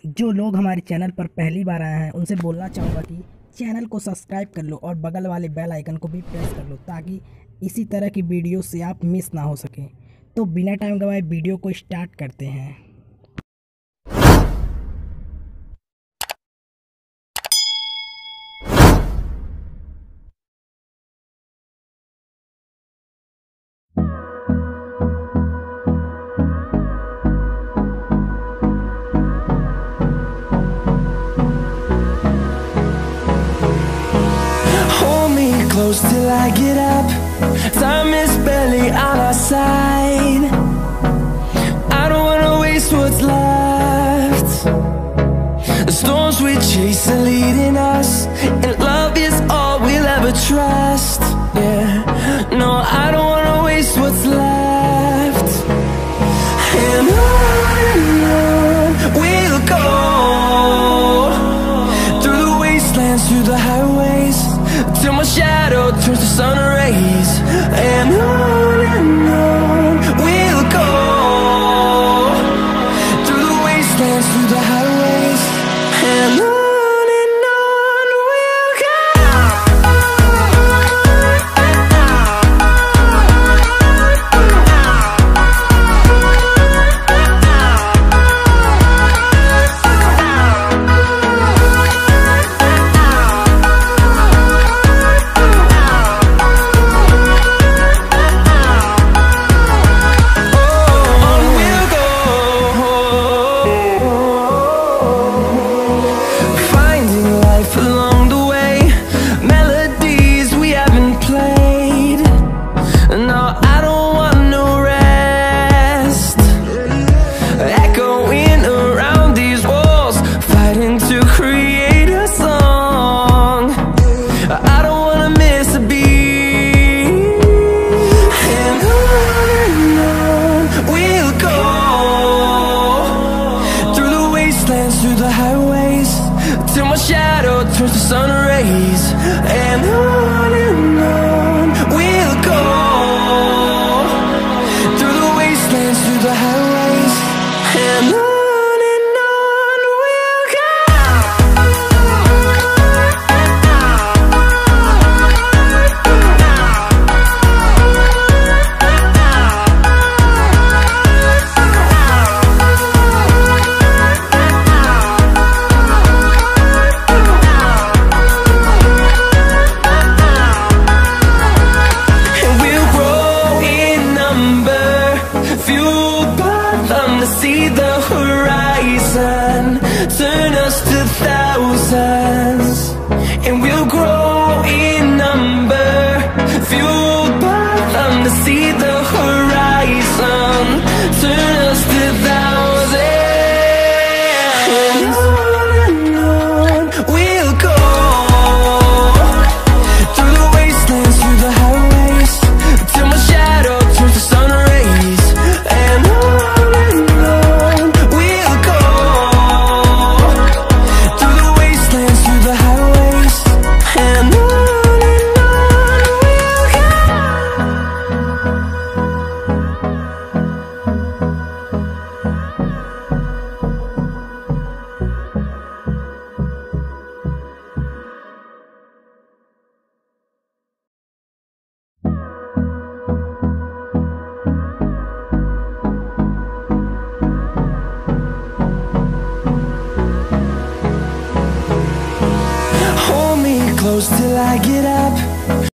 जो लोग हमारे चैनल पर पहली बार आए हैं उनसे बोलना चाहूँगा कि चैनल को सब्सक्राइब कर लो और बगल वाले बेल आइकन को भी प्रेस कर लो ताकि इसी तरह की वीडियो से आप मिस ना हो सकें। तो बिना टाइम गवाए वीडियो को स्टार्ट करते हैं। Close till I get up. Time is barely on our side. I don't wanna waste what's left. The storms we chase are leading us, and love is all we'll ever trust. Yeah, no, I don't wanna waste what's left. And on we'll go, through the wastelands, through the highways, till my shadow turns to sun rays. And on we'll go, through the wastelands, through the highways, and on we'll go. Close till I get up.